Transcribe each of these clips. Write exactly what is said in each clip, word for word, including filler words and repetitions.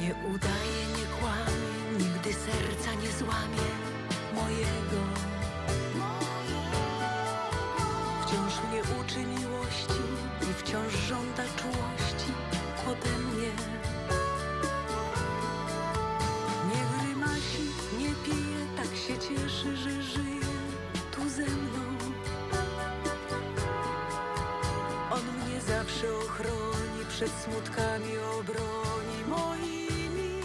Nie udaje, nie kłamie, nigdy serca nie złamie mojego. Wciąż mnie uczy miłości i wciąż żąda czułości ode mnie. Nie grymasi, nie pije, tak się cieszy, że żyje tu ze mną. On mnie zawsze ochroni, przed smutkami obroni moimi.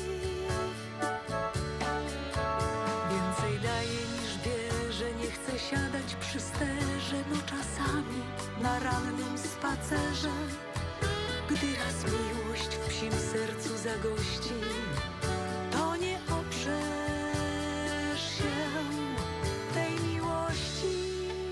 Więcej daje niż bierze, nie chcę siadać przy sterze, no czasami na rannym spacerze. Gdy raz miłość w psim sercu zagości, to nie oprzesz się tej miłości.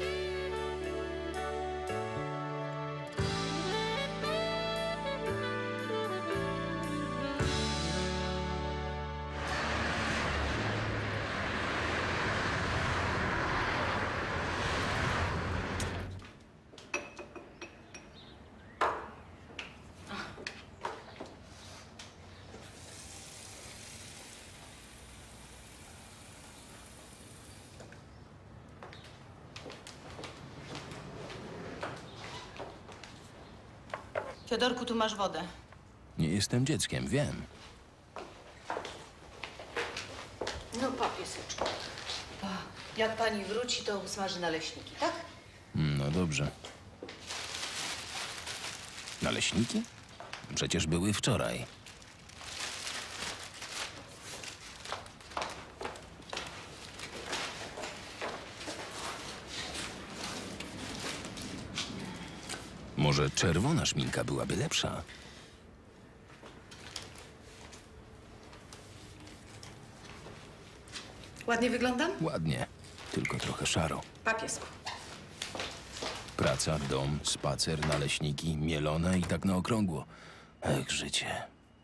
Fiodorku, tu masz wodę. Nie jestem dzieckiem, wiem. No, pa, pieseczku. Pa. Jak pani wróci, to usmaży naleśniki, tak? No dobrze. Naleśniki? Przecież były wczoraj. Może czerwona szminka byłaby lepsza? Ładnie wyglądam? Ładnie, tylko trochę szaro. Pa, piesku. Praca, dom, spacer, naleśniki, mielone i tak na okrągło. Ech, życie.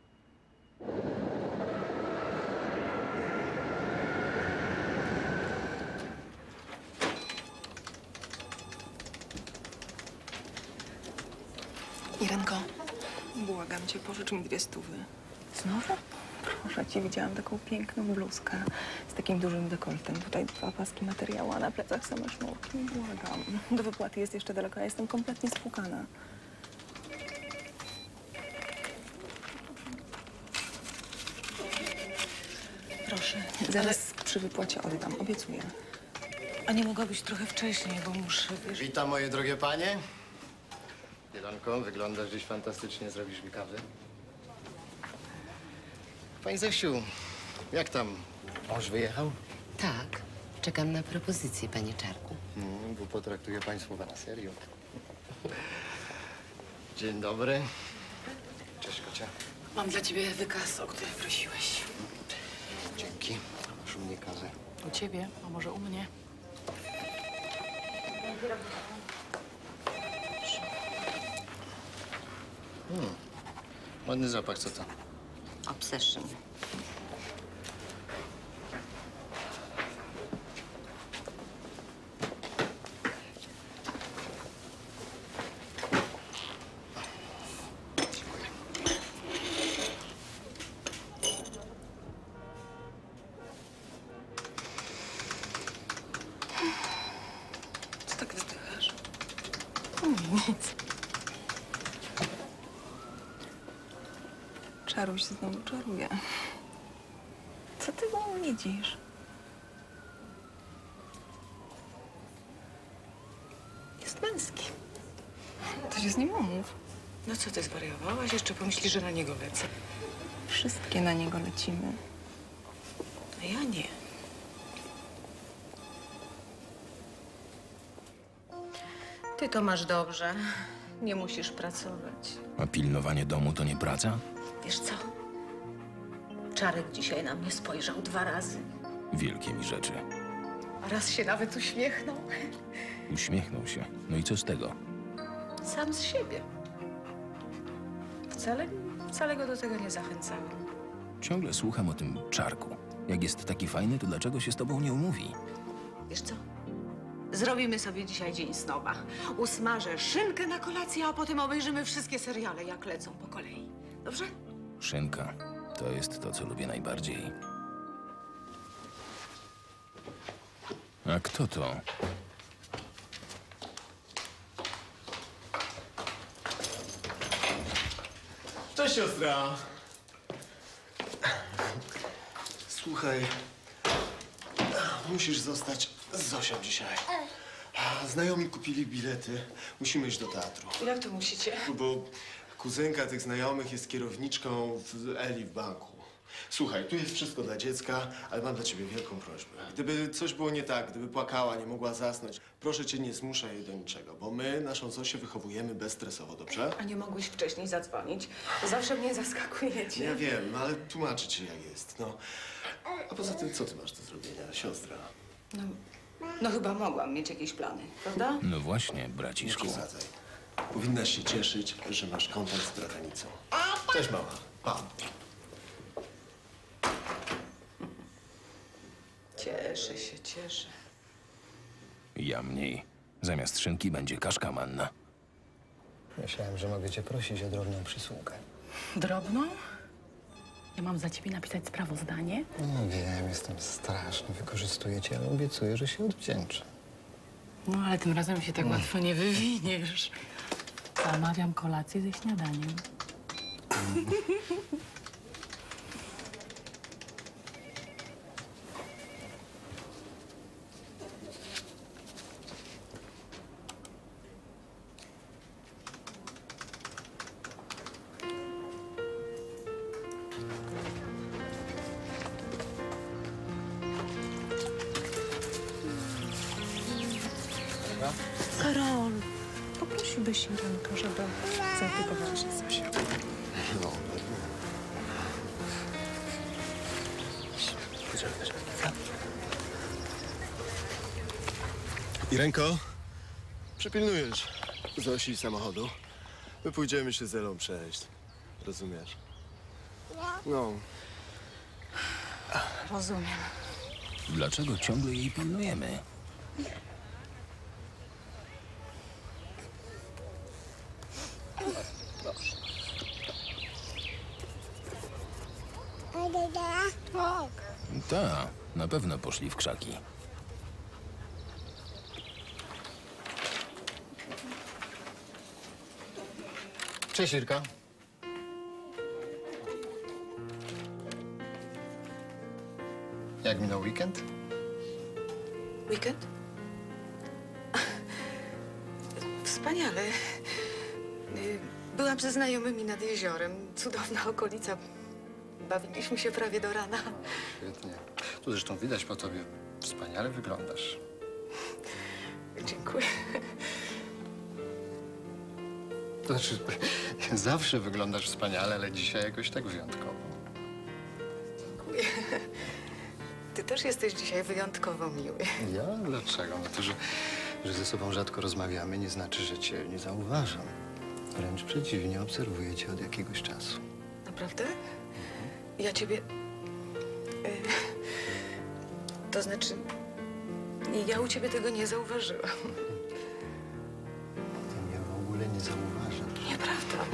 Irenko, błagam cię, pożycz mi dwie stówy. Znowu? Proszę cię, widziałam taką piękną bluzkę z takim dużym dekoltem. Tutaj dwa paski materiału, a na plecach same sznurki. Błagam. Do wypłaty jest jeszcze daleko, ja jestem kompletnie spłukana. Proszę. Zaraz przy wypłacie oddam, obiecuję. A nie mogłabyś trochę wcześniej, bo muszę, wiesz... Witam, moje drogie panie. Jelanko, wyglądasz dziś fantastycznie, zrobisz mi kawy. Pani Zosiu, jak tam? Mąż wyjechał? Tak. Czekam na propozycję, panie Czarku. Hmm, bo potraktuję pani słowa na serio. Dzień dobry. Cześć, kocia. Mam dla ciebie wykaz, o który prosiłeś. Dzięki. Masz u mnie kawę. U ciebie, a może u mnie? Hmm. Ładny zapach, co to? Obsession. Co tak wzdychasz? Nic. Czaruś znowu czaruje. Co ty w nim widzisz? Jest męski. To się z nim umów. No co ty zwariowałaś? Jeszcze pomyśli, że na niego lecę. Wszystkie na niego lecimy. A ja nie. Ty to masz dobrze. Nie musisz pracować. A pilnowanie domu to nie praca? Wiesz co? Czarek dzisiaj na mnie spojrzał dwa razy. Wielkie mi rzeczy. A raz się nawet uśmiechnął. Uśmiechnął się. No i co z tego? Sam z siebie. Wcale, wcale go do tego nie zachęcałam. Ciągle słucham o tym Czarku. Jak jest taki fajny, to dlaczego się z tobą nie umówi? Wiesz co? Zrobimy sobie dzisiaj dzień snoba. Usmażę szynkę na kolację, a potem obejrzymy wszystkie seriale, jak lecą po kolei. Dobrze? Szynka. To jest to, co lubię najbardziej. A kto to? Cześć, siostra. Słuchaj, musisz zostać z Zosią dzisiaj. Znajomi kupili bilety. Musimy iść do teatru. Jak to musicie? Bo kuzynka tych znajomych jest kierowniczką w Eli w banku. Słuchaj, tu jest wszystko dla dziecka, ale mam dla ciebie wielką prośbę. Gdyby coś było nie tak, gdyby płakała, nie mogła zasnąć, proszę cię, nie zmuszaj jej do niczego, bo my naszą Zosię wychowujemy bezstresowo, dobrze? A nie mogłeś wcześniej zadzwonić? Bo zawsze mnie zaskakujecie. Ja wiem, no ale tłumaczę ci, jak jest, no. A poza tym, co ty masz do zrobienia, siostra? No, no chyba mogłam mieć jakieś plany, prawda? No właśnie, Nie braciszku. przesadzaj. Powinnaś się cieszyć, że masz kontakt z bratanicą. Cześć, mama. Pa. Cieszę się, cieszę. Ja mniej. Zamiast szynki będzie kaszka manna. Myślałem, że mogę cię prosić o drobną przysługę. Drobną? Ja mam za ciebie napisać sprawozdanie? No wiem, jestem straszny, wykorzystuję cię, ale obiecuję, że się odwdzięczę. No, ale tym razem się tak łatwo nie wywiniesz. Zamawiam kolację ze śniadaniem. Karol, poprosiłbyś Irenkę, żeby zaopiekowała się Zosią. No, poczekaj, poczekaj. Irenko, przypilnujesz Zosi samochodu. My pójdziemy się z Elą przejść. Rozumiesz? No. Rozumiem. Dlaczego ciągle jej pilnujemy? Ta, na pewno poszli w krzaki. Cześć, Irka. Jak minął weekend? Weekend? Wspaniale. Y, Byłam ze znajomymi nad jeziorem. Cudowna okolica. Bawiliśmy się prawie do rana. Świetnie. Tu zresztą widać po tobie. Wspaniale wyglądasz. Dziękuję. To znaczy, zawsze wyglądasz wspaniale, ale dzisiaj jakoś tak wyjątkowo. Dziękuję. Ty też jesteś dzisiaj wyjątkowo miły. Ja? Dlaczego? No to, że, że ze sobą rzadko rozmawiamy, nie znaczy, że cię nie zauważam. Wręcz przeciwnie, obserwuję cię od jakiegoś czasu. Naprawdę? Ja ciebie... y, To znaczy... Ja u ciebie tego nie zauważyłam. Ty mnie w ogóle nie zauważasz. Nieprawda.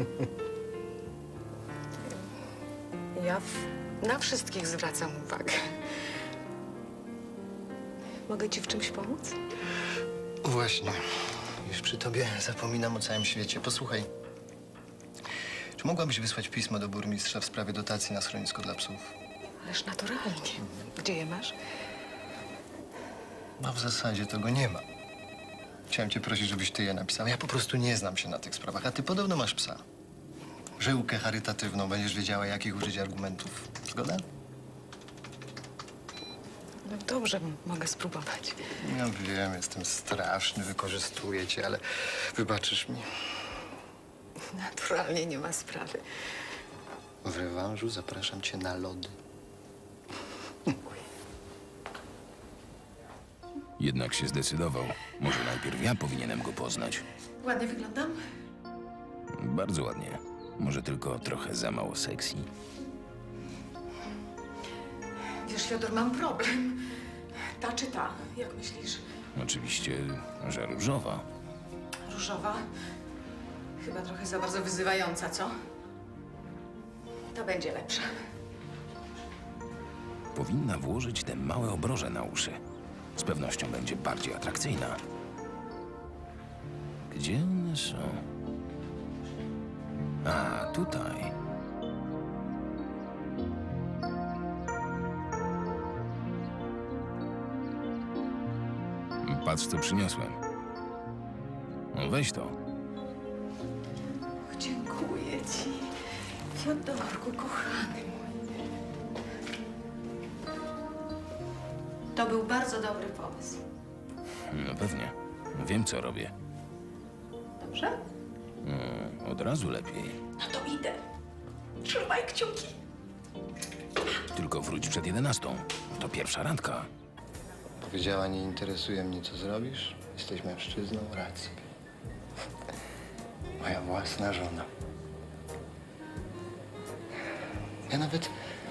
Ja w, na wszystkich zwracam uwagę. Mogę ci w czymś pomóc? Właśnie. Już przy tobie zapominam o całym świecie. Posłuchaj. Czy mogłabyś wysłać pismo do burmistrza w sprawie dotacji na schronisko dla psów? Ależ naturalnie. Gdzie je masz? No w zasadzie tego nie ma. Chciałem cię prosić, żebyś ty je napisał. Ja po prostu nie znam się na tych sprawach, a ty podobno masz psa. Żyłkę charytatywną, będziesz wiedziała, jakich użyć argumentów. Zgoda? No dobrze, mogę spróbować. Ja wiem, jestem straszny, wykorzystuję cię, ale wybaczysz mi. Naturalnie nie ma sprawy. W rewanżu zapraszam cię na lody. Jednak się zdecydował. Może najpierw ja powinienem go poznać. Ładnie wyglądam? Bardzo ładnie. Może tylko trochę za mało sexy. Wiesz, Fiodor, mam problem. Ta czy ta? Jak myślisz? Oczywiście, że różowa. Różowa? Chyba trochę za bardzo wyzywająca, co? To będzie lepsze. Powinna włożyć te małe obroże na uszy. Z pewnością będzie bardziej atrakcyjna. Gdzie one są? A, tutaj. Patrz, co przyniosłem. No weź to. Dziękuję ci. Fiodorku, kochany mój. To był bardzo dobry pomysł. No pewnie. Wiem, co robię. Dobrze? No, od razu lepiej. No to idę. Trzymaj kciuki. Tylko wróć przed jedenastą. To pierwsza randka. Powiedziała, nie interesuje mnie, co zrobisz. Jesteś mężczyzną, racji. Moja własna żona. Ja nawet...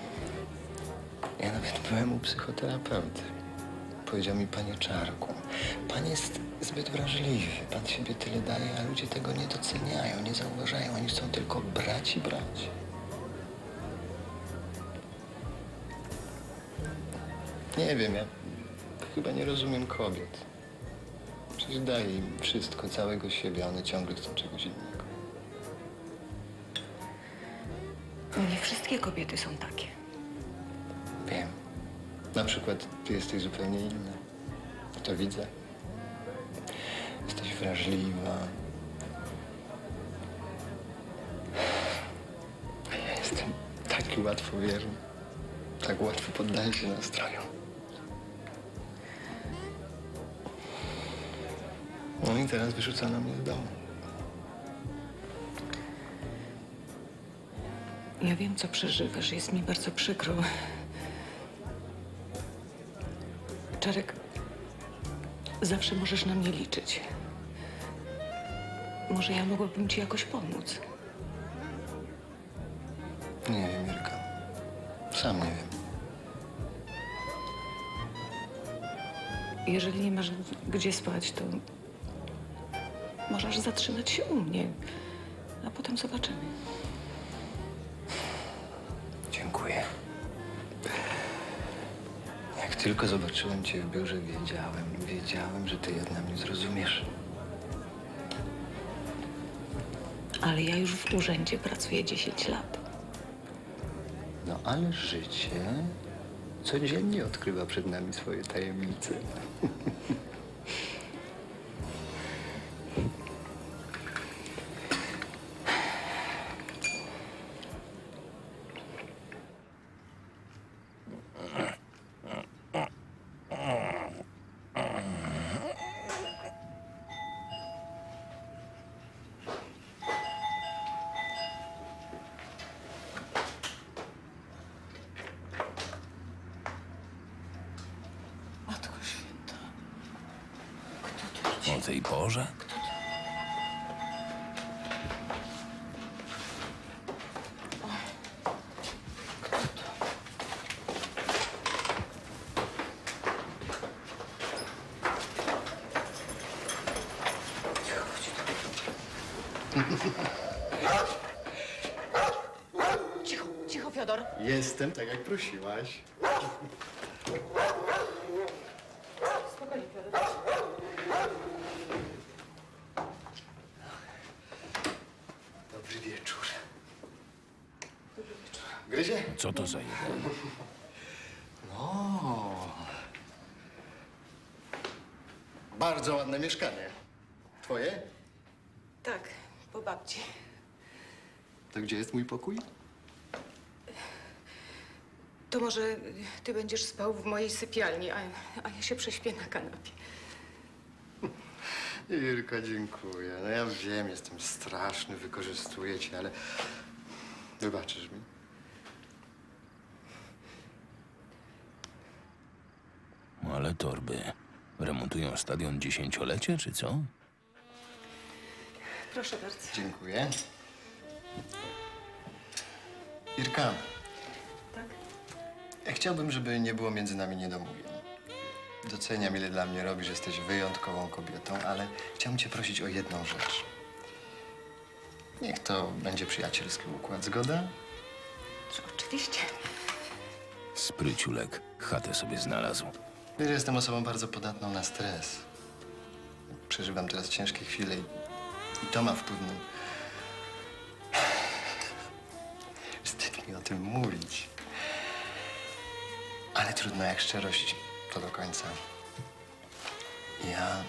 Ja nawet byłem u psychoterapeuty. Powiedział mi, panie Czarku, pan jest zbyt wrażliwy. Pan siebie tyle daje, a ludzie tego nie doceniają, nie zauważają. Oni chcą tylko brać i brać. Nie wiem, ja chyba nie rozumiem kobiet. Przecież daję im wszystko, całego siebie, a one ciągle chcą czegoś innego. Nie wszystkie kobiety są takie. Wiem. Na przykład ty jesteś zupełnie inna. To widzę. Jesteś wrażliwa. A ja jestem taki łatwowierny. Tak łatwo poddaję się nastrojom. No i teraz wyrzucano mnie z domu. Ja wiem, co przeżywasz. Jest mi bardzo przykro. Czarek, zawsze możesz na mnie liczyć. Może ja mogłabym ci jakoś pomóc. Nie wiem, Mirka. Sam nie wiem. Jeżeli nie masz gdzie spać, to możesz zatrzymać się u mnie, a potem zobaczymy. Dziękuję. Jak tylko zobaczyłem cię w biurze, wiedziałem, wiedziałem, że ty jedna mnie zrozumiesz. Ale ja już w urzędzie pracuję dziesięć lat. No ale życie codziennie odkrywa przed nami swoje tajemnice. Matko Święta. Kto tu idzie? O tej porze? Cicho, cicho, Fiodor. Jestem tak, jak prosiłaś. Spokojnie, Fiodor. Dobry wieczór. Dobry wieczór. Gryzie? Co to za jeden? No. Bardzo ładne mieszkanie. Twoje? Tak, po babci. To gdzie jest mój pokój? To może ty będziesz spał w mojej sypialni, a, a ja się prześpię na kanapie. Irka, dziękuję. No ja wiem, jestem straszny, wykorzystuję cię, ale wybaczysz mi? Ale torby. Remontują stadion dziesięciolecie, czy co? Proszę bardzo. Dziękuję. Irka. Tak? Ja chciałbym, żeby nie było między nami niedomówień. Doceniam, ile dla mnie robisz, jesteś wyjątkową kobietą, ale chciałbym cię prosić o jedną rzecz. Niech to będzie przyjacielski układ, zgoda? Oczywiście. Spryciulek chatę sobie znalazł. Wiesz, jestem osobą bardzo podatną na stres. Przeżywam teraz ciężkie chwile i, i to ma wpływ na... Wstyd mi o tym mówić. Ale trudno, jak szczerość, to do końca. Ja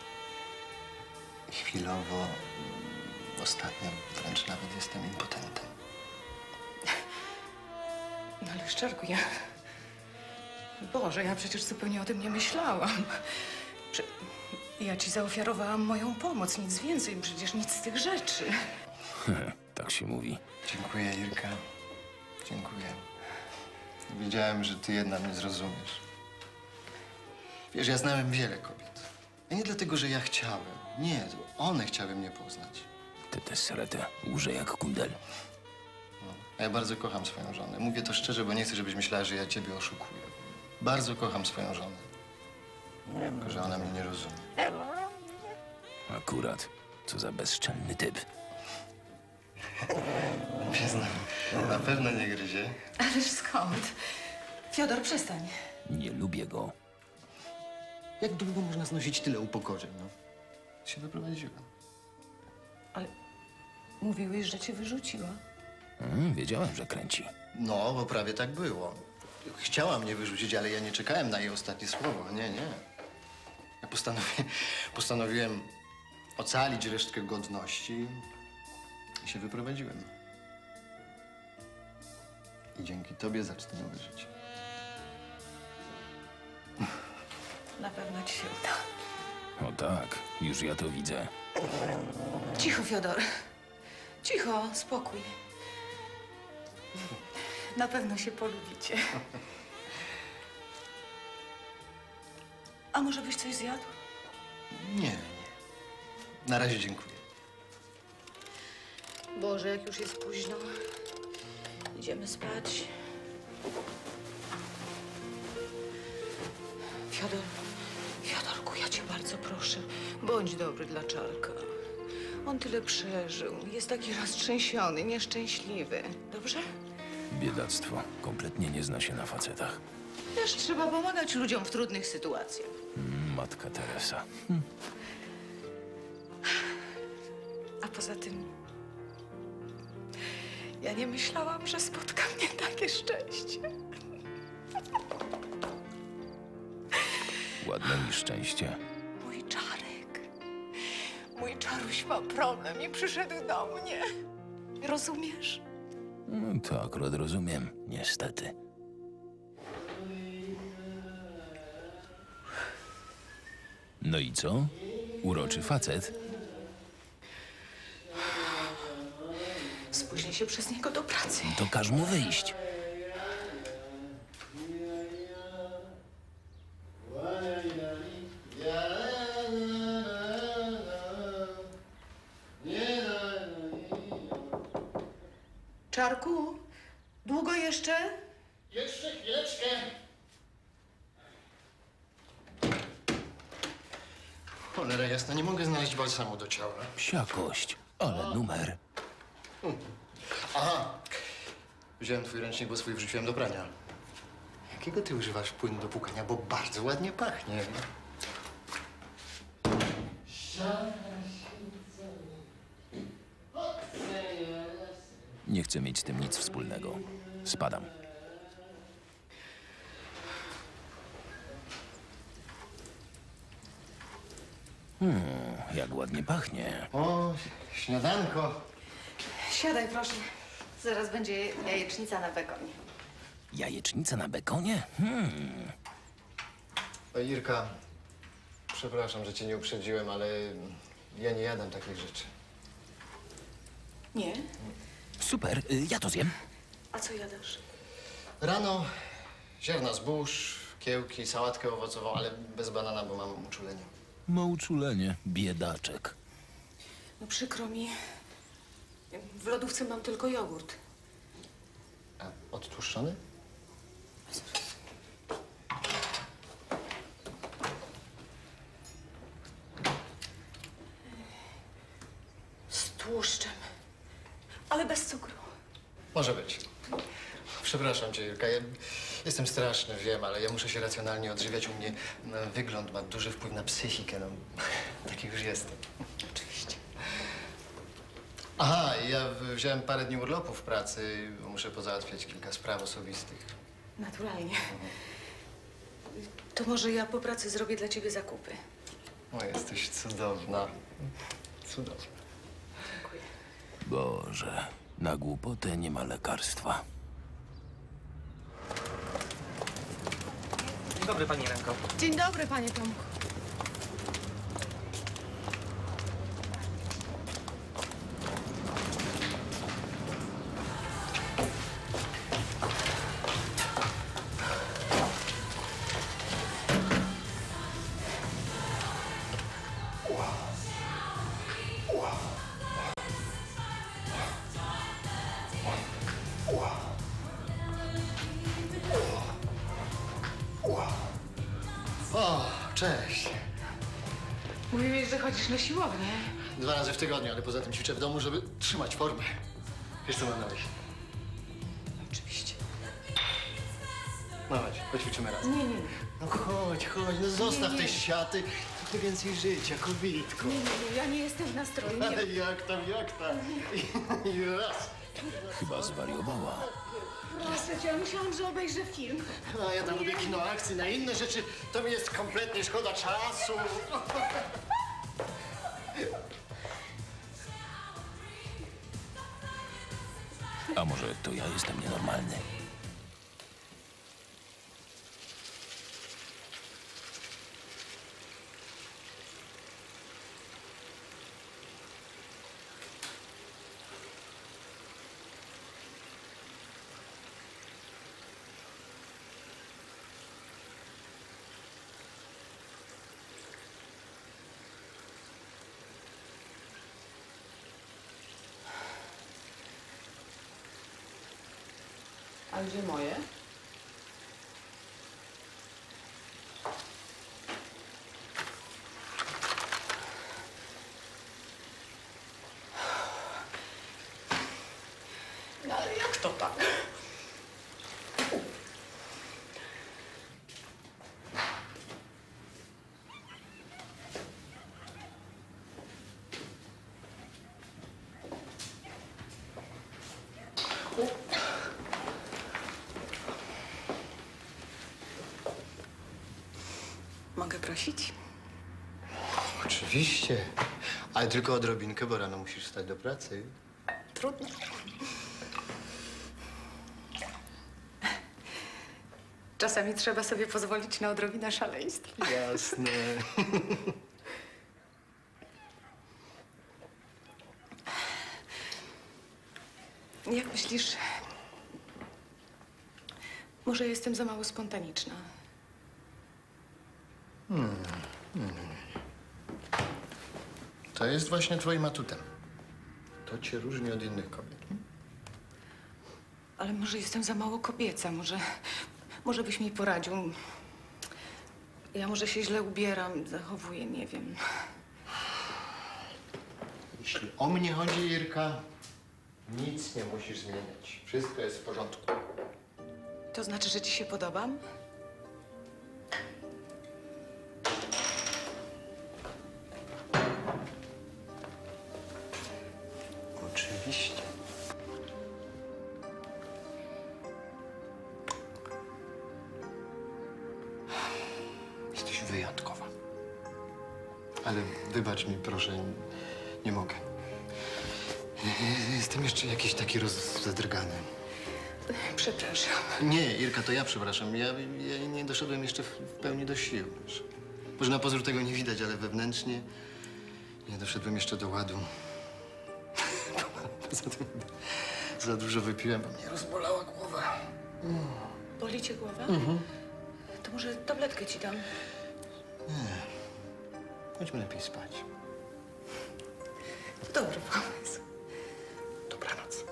chwilowo, ostatnio wręcz nawet jestem impotentem. No ale Szczerku, ja... Boże, ja przecież zupełnie o tym nie myślałam. Prze... Ja ci zaofiarowałam moją pomoc, nic więcej, przecież nic z tych rzeczy. Tak się mówi. Dziękuję, Irka. Dziękuję. Wiedziałem, że ty jedna mnie zrozumiesz. Wiesz, ja znałem wiele kobiet. A nie dlatego, że ja chciałem. Nie, to one chciały mnie poznać. Ty tę seretę łże jak kundel. No. A ja bardzo kocham swoją żonę. Mówię to szczerze, bo nie chcę, żebyś myślała, że ja ciebie oszukuję. Bardzo kocham swoją żonę. Tylko że ona mnie nie rozumie. Akurat. Co za bezczelny typ. Przyznam, na pewno nie gryzie. Ależ skąd? Fiodor, przestań. Nie lubię go. Jak długo można znosić tyle upokorzeń, no? Się wyprowadziłem. Ale mówiłeś, że cię wyrzuciła. Mm, wiedziałem, że kręci. No, bo prawie tak było. Chciała mnie wyrzucić, ale ja nie czekałem na jej ostatnie słowo. Nie, nie. Ja postanowi... postanowiłem ocalić resztkę godności i się wyprowadziłem. I dzięki tobie zacznę nowe życie. Na pewno ci się uda. O tak, już ja to widzę. Cicho, Fiodor. Cicho, spokój. Na pewno się polubicie. A może byś coś zjadł? Nie, nie. Na razie dziękuję. Boże, jak już jest późno. Idziemy spać. Fiodor, Fiodorku, ja cię bardzo proszę, bądź dobry dla Czarka. On tyle przeżył, jest taki roztrzęsiony, nieszczęśliwy. Dobrze? Biedactwo. Kompletnie nie zna się na facetach. Też trzeba pomagać ludziom w trudnych sytuacjach. Mm, Matka Teresa. A poza tym, ja nie myślałam, że spotka mnie takie szczęście. Ładne mi szczęście. Mój Czarek, mój Czaruś ma problem i przyszedł do mnie. Rozumiesz? No, to akurat rozumiem, niestety. No i co? Uroczy facet? Spóźnię się przez niego do pracy. To każ mu wyjść. Czarku, długo jeszcze? Jeszcze chwileczkę. Cholera jasna, nie mogę znaleźć balsamu do ciała. Psia kość, ale numer. Aha. Wziąłem twój ręcznik, bo swój wrzuciłem do prania. Jakiego ty używasz płynu do płukania? Bo bardzo ładnie pachnie. Nie chcę mieć z tym nic wspólnego. Spadam. Hmm, jak ładnie pachnie. O, śniadanko. Siadaj, proszę. Zaraz będzie jajecznica na bekonie. Jajecznica na bekonie? Hmm. O, Irka, przepraszam, że cię nie uprzedziłem, ale ja nie jadam takich rzeczy. Nie? Super, y, ja to zjem. A co jadasz? Rano ziarna zbóż, kiełki, sałatkę owocową, ale bez banana, bo mam uczulenie. Ma uczulenie, biedaczek. No przykro mi. W lodówce mam tylko jogurt. A odtłuszczony? Z tłuszczem. Ale bez cukru. Może być. Przepraszam cię, Irka. Ja jestem straszny, wiem, ale ja muszę się racjonalnie odżywiać. U mnie no, wygląd ma duży wpływ na psychikę. No, taki już jestem. Oczywiście. Aha, ja wziąłem parę dni urlopu w pracy, bo muszę pozałatwiać kilka spraw osobistych. Naturalnie. To może ja po pracy zrobię dla ciebie zakupy. O, jesteś cudowna. Cudowna. Dziękuję. Boże, na głupotę nie ma lekarstwa. Dzień dobry, pani Lenko. Dzień dobry, panie Tomku. O, cześć. Mówiłeś, że chodzisz na siłownię. Dwa razy w tygodniu, ale poza tym ćwiczę w domu, żeby trzymać formę. Wiesz, co mam na myśli? Oczywiście. No chodź, poćwiczymy razem. Nie, nie, nie. No chodź, chodź, no zostaw Nie, nie. te siaty. Ty więcej życia, kobietko. Nie, nie, nie, ja nie jestem w nastroju. Nie. Ale jak tam, jak tam? I, i raz. Chyba zwariowała. Proszę cię, ja myślałam, że obejrzę film. A ja tam lubię kino akcji, na inne rzeczy to mi jest kompletnie szkoda czasu. A może to ja jestem nienormalny? A gdzie moje? No ale jak to tak? Mogę prosić? Oczywiście, ale tylko odrobinkę, bo rano musisz wstać do pracy. Trudno. Czasami trzeba sobie pozwolić na odrobinę szaleństwa. Jasne. Jak myślisz, może jestem za mało spontaniczna? To jest właśnie twoim atutem. To cię różni od innych kobiet. Ale może jestem za mało kobieca, może, może byś mi poradził. Ja może się źle ubieram, zachowuję, nie wiem. Jeśli o mnie chodzi, Irka, nic nie musisz zmieniać. Wszystko jest w porządku. To znaczy, że ci się podobam? Oczywiście. Jesteś wyjątkowa. Ale wybacz mi, proszę, nie mogę. Jestem jeszcze jakiś taki rozdrgany. Przepraszam. Nie, Irka, to ja przepraszam. Ja, ja nie doszedłem jeszcze w, w pełni do sił. Wiesz. Może na pozór tego nie widać, ale wewnętrznie nie doszedłem jeszcze do ładu. Poza tym za dużo wypiłem, bo mnie rozbolała głowa. Boli cię głowa? Mhm. To może tabletkę ci dam. Chodźmy lepiej spać. Dobry pomysł. Dobranoc.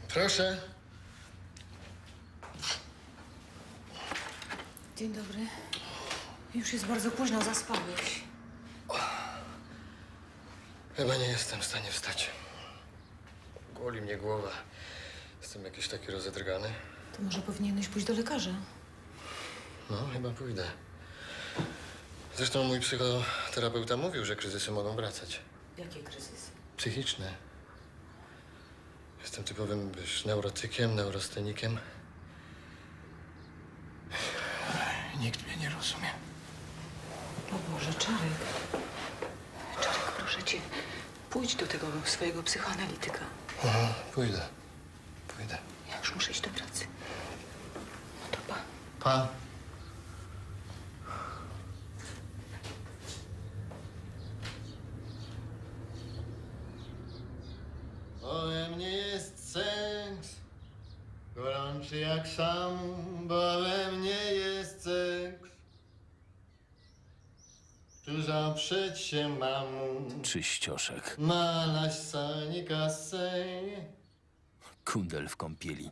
Proszę. Dzień dobry. Już jest bardzo późno, zaspałeś. Chyba nie jestem w stanie wstać. Boli mnie głowa. Jestem jakiś taki rozedrgany. To może powinieneś pójść do lekarza. No, chyba pójdę. Zresztą mój psychoterapeuta mówił, że kryzysy mogą wracać. Jakie kryzysy? Psychiczne. Jestem typowym wiesz, neurotykiem, neurostenikiem. Nikt mnie nie rozumie. O Boże, Czarek. Czarek, proszę cię, pójdź do tego swojego psychoanalityka. Aha, pójdę. Pójdę. Ja już muszę iść do pracy. No to pa. Pa. Bo we mnie jest sens, gorący jak sam, bo we mnie jest seks. Tu zaprzeć się mam, Czyścioszek. malać sani kasę. Kundel w kąpieli.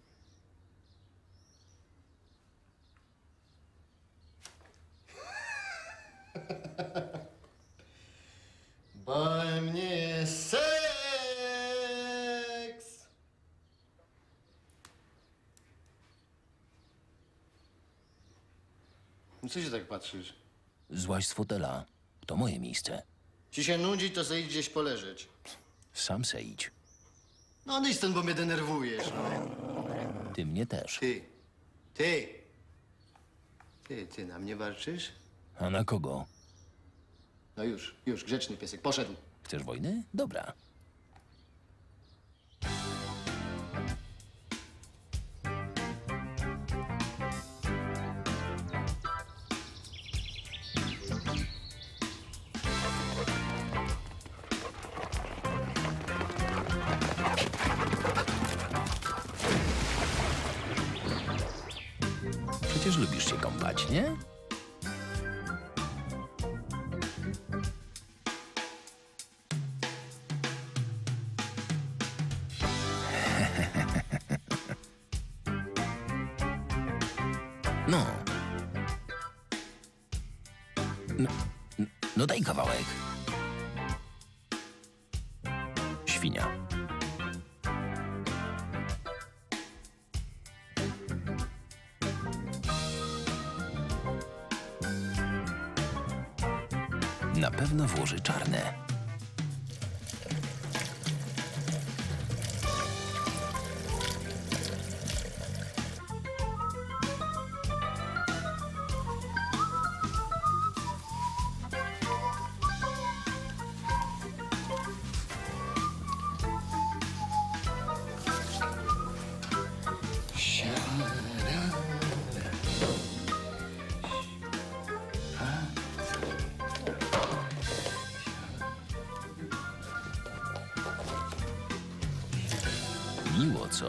Bo we mnie jest seks. No co się tak patrzysz? Złaź z fotela. To moje miejsce. Ci się nudzi, to sobie idź gdzieś poleżeć. Sam se idź. No odejdź stąd, bo mnie denerwujesz, no. Ty mnie też. Ty, ty. Ty, ty na mnie walczysz? A na kogo? No już, już, grzeczny piesek, poszedł. Chcesz wojny? Dobra. Przecież lubisz się kąpać, nie? No. No, no daj kawałek. Świnia. Na pewno włoży czarne. Miło, co?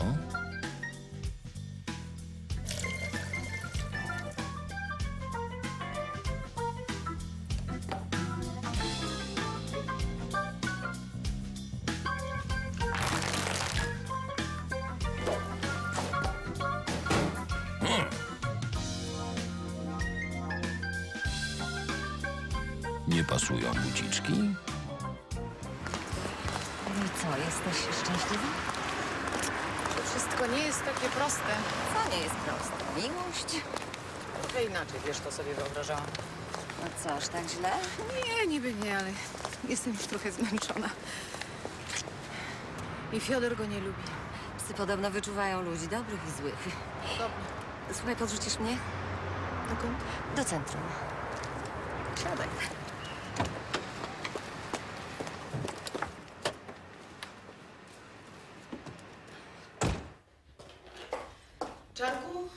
Nie pasują buciczki? No i co, jesteś szczęśliwy? To wszystko nie jest takie proste. Co nie jest proste? Miłość? Trochę inaczej, wiesz, to sobie wyobrażałam. No co, aż tak źle? Nie, niby nie, ale jestem już trochę zmęczona. I Fiodor go nie lubi. Psy podobno wyczuwają ludzi dobrych i złych. Dobra. Słuchaj, podrzucisz mnie? Dokąd? Do centrum. Siadaj. Czarku?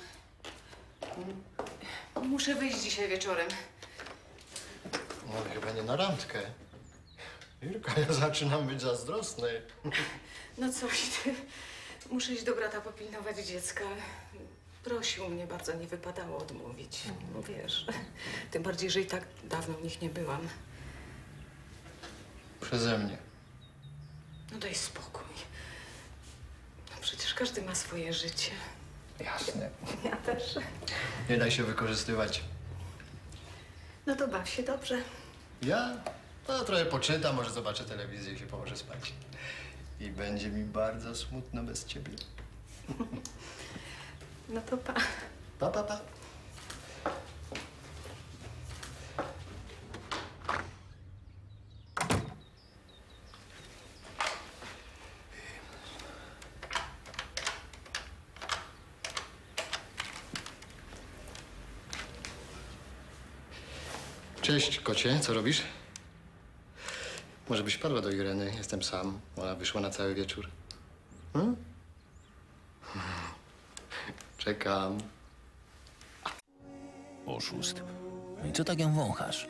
Muszę wyjść dzisiaj wieczorem. No chyba nie na randkę. Jurka, ja zaczynam być zazdrosny. No coś ty. Muszę iść do brata popilnować dziecka. Prosił mnie bardzo, nie wypadało odmówić. No wiesz, tym bardziej, że i tak dawno u nich nie byłam. Przeze mnie. No daj spokój. No przecież Każdy ma swoje życie. Jasne. Ja też. Nie daj się wykorzystywać. No to baw się dobrze. Ja? No, trochę poczytam, może zobaczę telewizję i się położę spać. I będzie mi bardzo smutno bez ciebie. No to pa. Pa, pa, pa. Cześć, kocie. Co robisz? Może byś padła do Ireny. Jestem sam. Ona wyszła na cały wieczór. Hmm? Czekam. Oszust. I co tak ją wąchasz?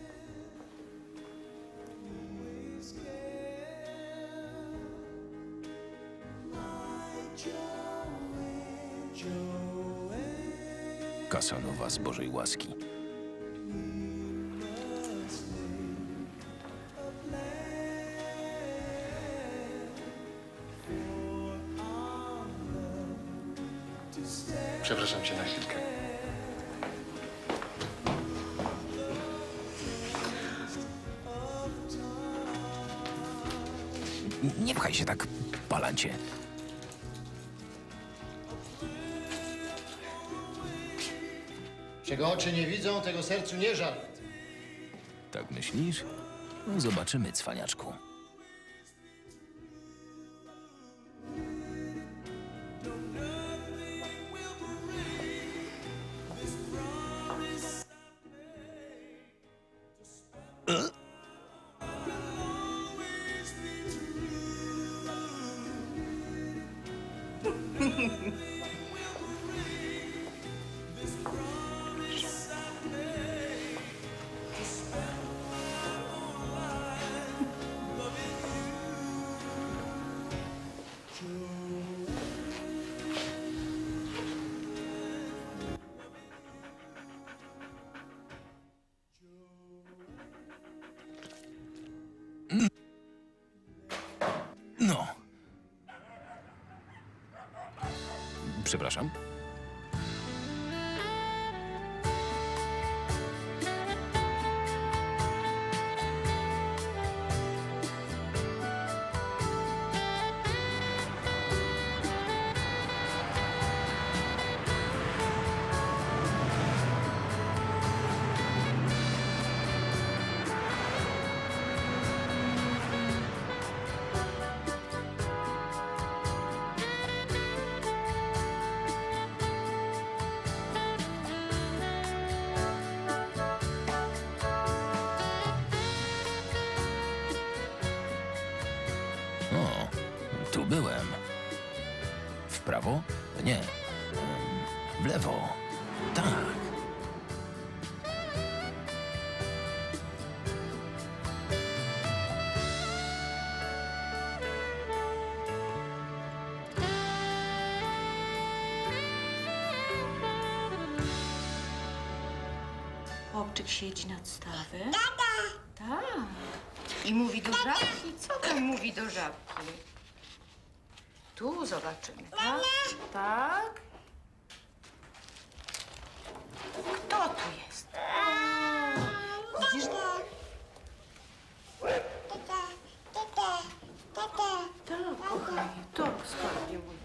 Kasanowa z Bożej łaski. Przepraszam cię na chwilkę. Nie pchaj się tak, palancie. Czego oczy nie widzą, tego sercu nie żal. Tak myślisz? No, zobaczymy, cwaniaczku. No. Przepraszam. O, tu byłem. W prawo? Nie. Em, W lewo. Tak. Chłopczyk siedzi nad stawem. Tata! Tak. I mówi do żabki. Co tam mówi do żabki? Tu zobaczymy, tak? Tak. Kto tu jest? Widzisz? Tak, kochanie, tak, skarbie mój.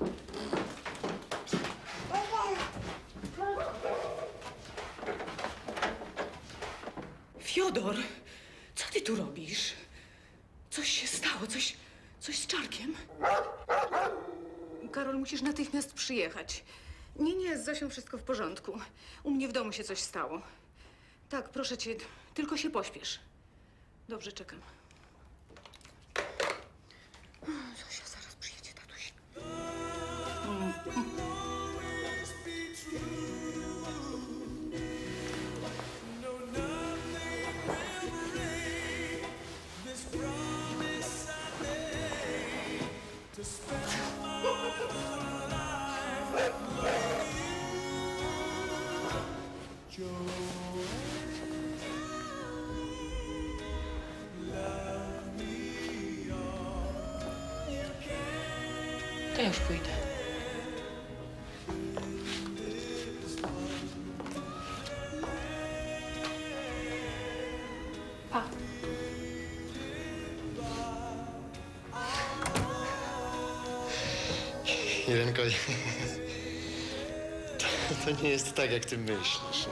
Fiodor, co ty tu robisz? Coś się stało, coś, coś z Czarkiem? Karol, musisz natychmiast przyjechać. Nie, nie, z Zosią wszystko w porządku. U mnie w domu się coś stało. Tak, proszę cię, tylko się pośpiesz. Dobrze, czekam. Zosia zaraz przyjedzie, tatuś. Love To ja już pójdę. Pa. Irenko, to, to nie jest tak, jak ty myślisz.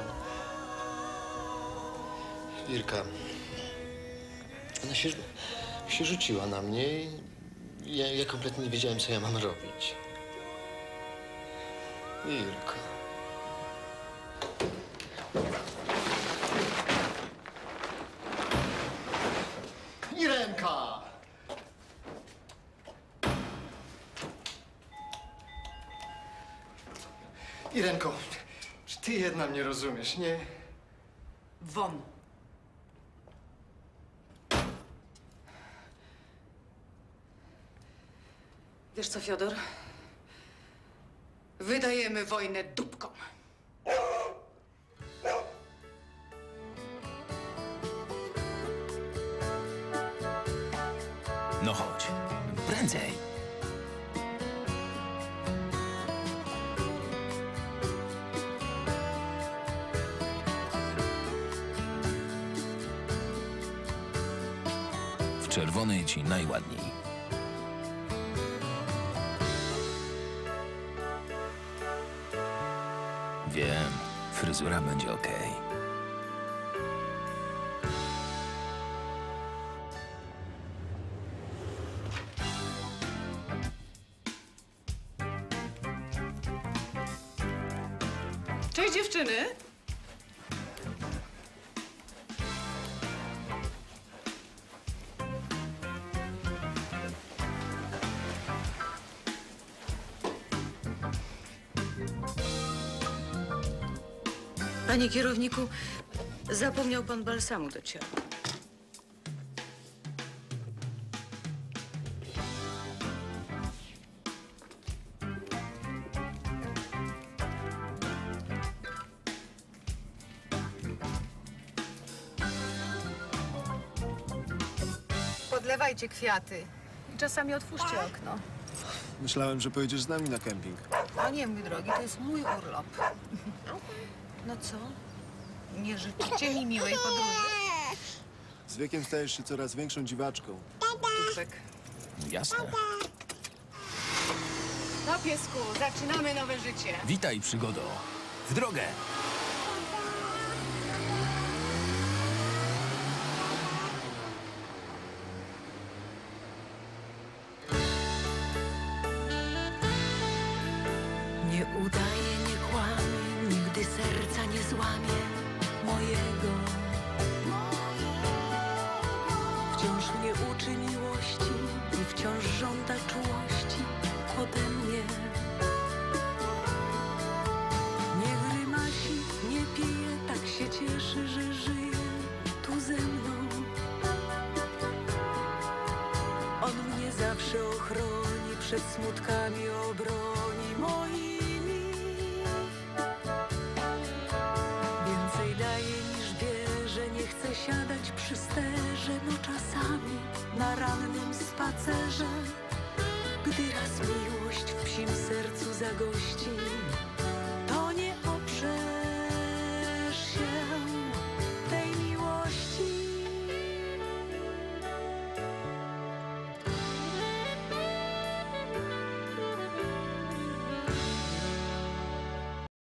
Irka, ona się, się rzuciła na mnie i ja, ja kompletnie nie wiedziałem, co ja mam robić. Irka. Irenka! Irenko, czy ty jedna mnie rozumiesz, nie? Won. Wiesz co, Fiodor? Wydajemy wojnę dupkom. No chodź, prędzej. W czerwonej ci najładniej. Wiem, fryzura będzie okej. Cześć, dziewczyny. Panie kierowniku, zapomniał pan balsamu do ciała. Podlewajcie kwiaty. I czasami otwórzcie okno. Myślałem, że pojedziesz z nami na kemping. O nie, mój drogi, to jest mój urlop. No co? Nie życzycie mi miłej podróży? Z wiekiem stajesz się coraz większą dziwaczką. Tupek. Jasne. No piesku, zaczynamy nowe życie. Witaj, przygodo. W drogę! Nie udaję, nie kłamię, nigdy serca nie złamię mojego. Wciąż mnie uczy miłości i wciąż żąda czułości ode mnie. Nie grymasi, nie pije, tak się cieszy, że żyje tu ze mną. On mnie zawsze ochroni, przed smutkami obroni moimi. Więcej daje niż bierze, nie chcę siadać przy sterze, no czasami na rannym spacerze, gdy raz miłość w psim sercu zagości.